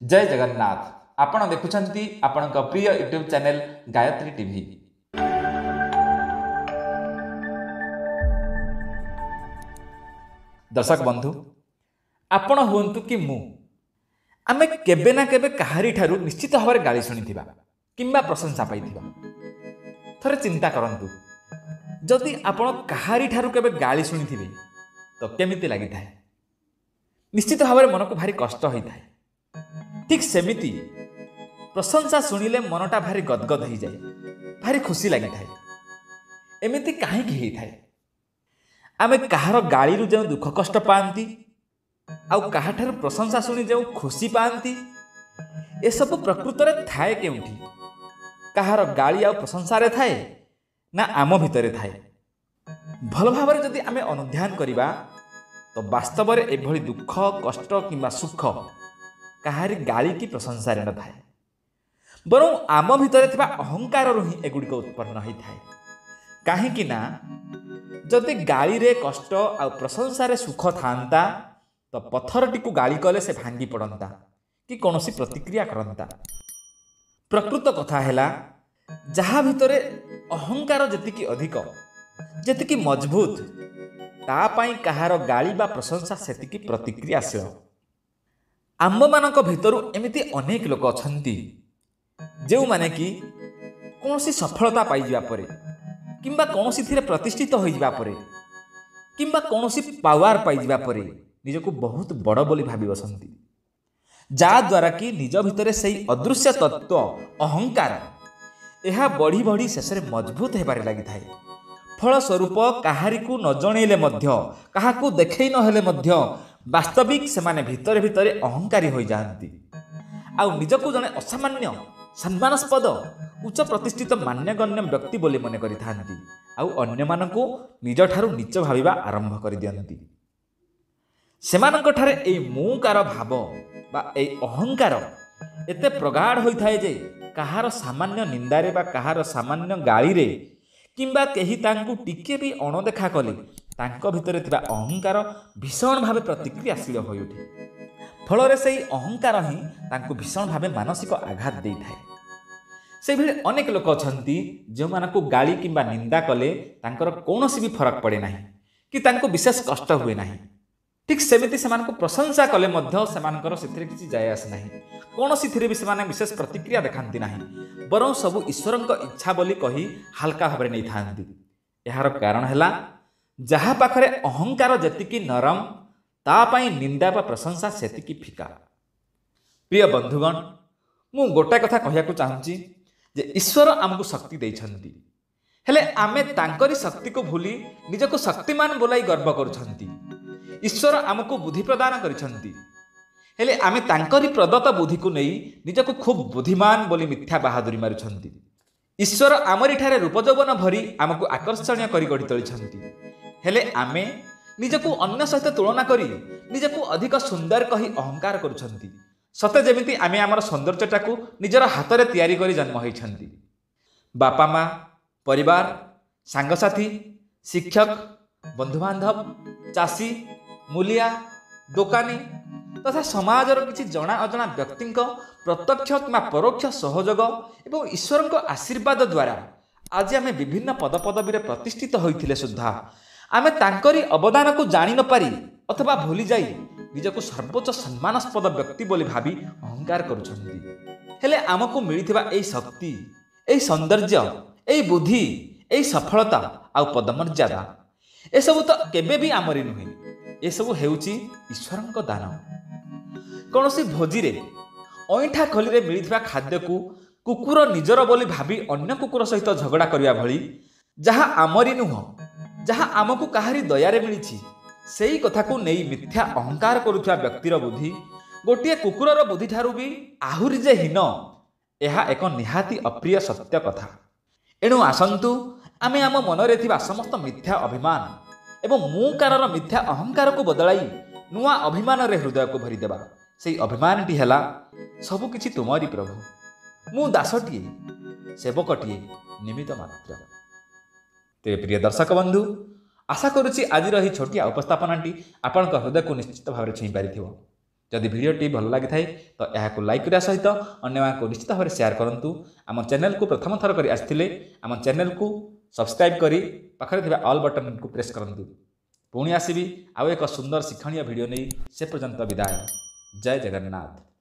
जय जगन्नाथ। आपण देखुछंती आपणक प्रिय यूट्यूब चैनल गायत्री टीवी। दर्शक बंधु, आपण हुंतु कि मु आमे केबे ना केबे काहारी ठारू निश्चित भाव गाली शुणिथिबा किंबा प्रशंसा पाइथिबा। थरे चिंता करंतु, जदि आपण काहारी ठारू केबे गाली शुणिथिबे तो केमिति लागिथाय? निश्चित भाव मन को भारी कष्ट होइथाय। ठीक सेमिति प्रशंसा शुणिले मनटा भारी गदगद हो जाए, भारी खुशी लगी थाए। एमिति काहेकि होइथाय? आमे काहार गाली रु जो दुख कष्ट पाती आउ काहाठार प्रशंसा शुणी जो खुशी पाती, ए सब प्रकृत रे थाए केउठी? काहार गाली आउ प्रशंसा रे थाए ना आम भितरे थाए? भल भाव जदि आमे अनुध्यान करिबा तो वास्तव में एभली दुख कष्ट किंबा सुख काहारी गाली की प्रशंसा न थाए, बरं आम भितर थिबा अहंकार रु ही एगुड़िक उत्पन्न होई थाए। काहेकि ना जदि गाली रे कष्ट आ प्रशंसा रे सुख थांता तो पत्थरटी को गाली कले से भांगी पड़ता कि कौनसी प्रतिक्रिया करता। प्रकृत कथा हैला, जहा भितरे अहंकार जेतिकी अधिक जेतिकी मजबूत ता पाई कहार गाली बा प्रशंसा सेतिकी प्रतिक्रियाशील। आम्ब मानक भितरु एमिति अनेक लोक अछंती जो माने कि कौनसी सफलता पाई जिबा परे किंबा कौनसी थिरे प्रतिष्ठित होई जिबा परे किंबा कौनसी पावर पाई जिबा परे निजको बहुत बड़ बोली भाबी बसंती, जा द्वारा कि निज भितरे सेई अदृश्य तत्व अहंकार एहा बढ़ी बढ़ी शेष रे मजबूत हेबारे लागि थाए। फल स्वरूप काहारी को न जणैले मध्य काहाकू देखै न हेले मध्य वास्तविक सेमाने भितरे भितरे अहंकारी हो जाती आउ निजको जने असामान्य सम्मानास्पद उच्च प्रतिष्ठित मान्यगण्य व्यक्ति बोली मन करि थांती आउ अन्य मानकू निज ठारू नीच भाबिबा आरंभ कर दियंती। सेमानक ठारे एई मुकार भाव बा एई अहंकार एते प्रगाढ़ होई थाए जे काहार सामान्य निंदारे बा काहार सामान्य गाली रे किंबा केही तांकू टिके भी अणदेखा कले तांको भितरे थिबा अहंकार भीषण भावे प्रतिक्रियाशील होई उठे। फल से अहंकार ही तांकू भीषण भावे मानसिक आघात दे थाए। से भले अनेक लोक अछंती जो मानकू गाली किंबा निंदा कले तांकर कौनसी भी फरक पड़े नाही कि तांको विशेष कष्ट हुए नाही। ठीक सेमिति सेमानकू प्रशंसा कले मध्य सेमानकर सेथिरे किछि जाय आसे नाही, कौनसी थिरे भी सेमाने विशेष प्रतिक्रिया देखांती नाही, बरं सबु ईश्वरंक इच्छा बोली कही हल्का भाव नहीं थांती। यार कारण हैला, जहा पाखरे अहंकार जेतिकी नरम ता पाई निंदा बा प्रशंसा सेतिकी फिका। प्रिय बंधुगण, मु गोटे कथा कहियाकू चाहूँची जे ईश्वर आमको शक्ति देइछंती, हेले आमे तांकरी शक्ति को भूली निजको शक्तिमान बोलाई गर्व करूछंती। ईश्वर आमको बुद्धि प्रदान करिछंती, हेले आमे तांकरी प्रदत्त बुद्धि को नहीं निजको खूब बुद्धिमान बोली मिथ्या बहादुरी मारुछंती। ईश्वर आमरी ठारे रूप यौवन भरी आमको आकर्षणीय करी गढ़ी तोलिछंती, हेले आमे निजको अन्य सहित तुलना करी निजको अधिक सुंदर कही अहंकार करुछंती, सते जेमिति आमे आमर सौंदर्यटाकू निजर हाथ में तैयारी करी जन्म होइछंती। बापा माँ, परिवार, सांगसाथी, शिक्षक, बंधुबांधव, चाषी, मूलिया, दोकानी तथा समाजर किसी जना अजना व्यक्ति प्रत्यक्ष कि परोक्ष सहयोग एवं ईश्वर आशीर्वाद द्वारा आज आम विभिन्न पदपदवी प्रतिष्ठित होते सुधा आम तांकरी अवदान को जानी न पारी अथवा भूली जाई निजको सर्वोच्च सम्मानास्पद व्यक्ति बोली भावी अहंकार करुछंती। हेले आमको मिलिथिबा एई शक्ति, एई सौंदर्य, एई बुद्धि, एई सफलता आउ पदमर्यादा एसबु तो केबे भी आमरी नुहे, एसबु हेउची ईश्वरंक दान। कौनसी भोजी रे अईठा खोली रे मिलिथिबा खाद्य को कुकुर निजर बोली भावी अन्य कुकुर सहित झगड़ा करिया भली जहा आमरी नुह, जहा आमको काहारी दयारे मिलिछि सेई कथा को नेई मिथ्या अहंकार करुथुवा व्यक्तिर बुद्धि गोटिए कुकुरर बुद्धि ठारू भी आहुरी जे हीन, एहा एक निहाती अप्रिय सत्य कथा। एणु आसंतु आमे आम मनरे थिबा समस्त मिथ्या अभिमान एवं मुकारर मिथ्या अहंकार को बदलाई नुआ अभिमान रे हृदय को भरीदेबा। से अभिमानटी हैला सबु किछि तुमरी प्रभु, मु दासटीए सेवकटीए निमित्त मात्र। ते प्रिय दर्शक बंधु, आशा करुछि आज रही छोटिया उपस्थापनाटी आपनका हृदय को निश्चित भाव छुई पारिथिबो। जदि भिडियोटी भल लगी थाए तो यह लाइक करने सहित अन्य निश्चित भाव में शेयर करूँ। आम चैनल को प्रथम थर कर आसते आम चैनल को सब्सक्राइब कर पाखे ऑल बटन को प्रेस करूँ। पुणी आसबि आउ एक सुंदर शिक्षणीय भिडियो नहीं से पर्यंत विदाय। जय जगन्नाथ।